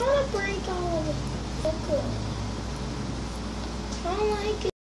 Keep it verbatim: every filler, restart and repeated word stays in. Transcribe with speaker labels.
Speaker 1: want to break all of the liquid. I don't like it.